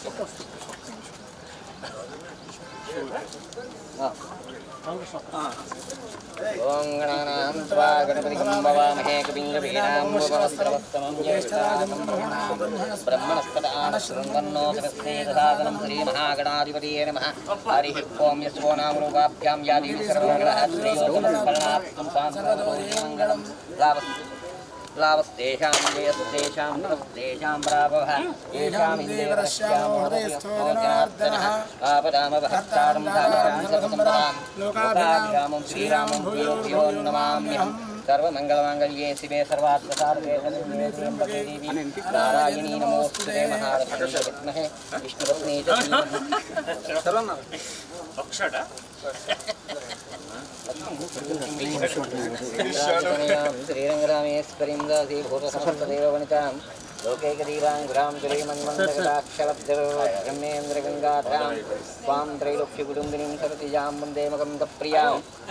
ఓం గణానాం త్వా గణపతిం భవామహే కవిం కవీనాం ఉపవస్త్రవస్తమం జ్యేష్ఠరాజం బ్రహ్మణస్పత ఆనశృణ్వన్నో జగత్సేదసాదనం శ్రీమహాగణాధిపతయే నమః హరిః ఓం యస్వో నామ రూపాభ్యాం యా దేవీ సర్వమంగళః శ్రీయోగమస్మరణాత్మం సాంత్వనం लावस्तेषां जयस्तेषां नमस्तेषां प्रापः येषां हिन्देवरस्यामोदयस्तोजनार्दनः आपदामपहर्तारं धातारं सर्वसम्पदां लोकाभिरामं श्रीरामं भूयो नमाम्यहम् सर्वमङ्गलमाङ्गल्ये शिवे सर्वार्थसाधके शरण्ये देवी नारायणी नमोस्तुते महालक्ष्मी विद्महे विष्णुपत्नी च श्रीरङ्गरामेश्वरीं दासी भूतसमस्तदेववनितां लोकैकदीवाङ्घ्रां तुरीमन्मन्दकटाक्षलब्धब्रह्मेन्द्रगङ्गाधां स्वां त्रैलोक्यकुटुम्बिनीं सरसिजां वन्दे मकन्दप्रियां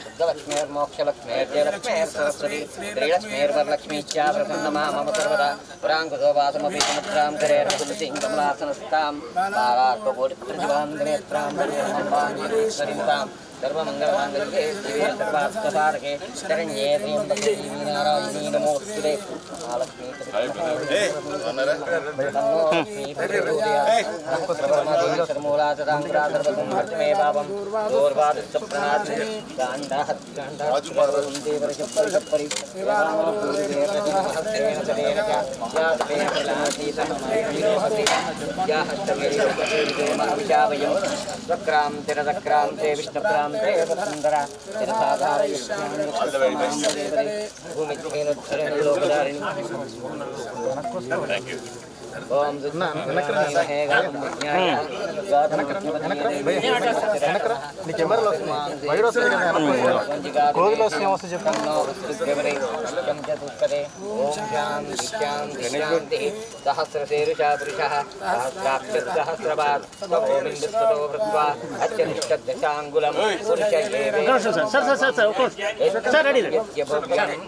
शुद्धलक्ष्मीर्मोक्षलक्ष्मीर्जयलक्ष्मीर्सरस्वती श्रीलक्ष्मीर्वरलक्ष्मीश्चा प्रसन्नमा मम सर्वदा पुराङ्कुशोभासमपि समुद्रां करेणुसिं कमलासनस्तां बालार्ककोटिप्रतिभान्धनेत्रां वन्दे सर्वमङ्गलमाङ्गल्ये शिवे सर्वार्थसाधके शरण्ये त्र्यम्बके देवी नारायणी नमोस्तुते महालक्ष्मी सर्वमूला तदाङ्कुरा सर्वसंहर्षमे पापं दूर्वादुष्टप्रणादि गाण्डाहत्काण्डात्मदेवरशपरिशपरि रामपूर्वेण सदेन च यातवेन प्रलासीतमयीरोपसेविदेमहविषावयं चक्रान्ते विष्णुक्रान्ते सुन्दरा भूमित्वेनोत्तरणलोकधारिणी ओम सहस्रशीर्षा पुरुषः सहस्राक्षसहस्रपात् ओमिन्दुस्ततो भृत्वा अत्यनिष्ठदशाङ्गुलं पुरुष एव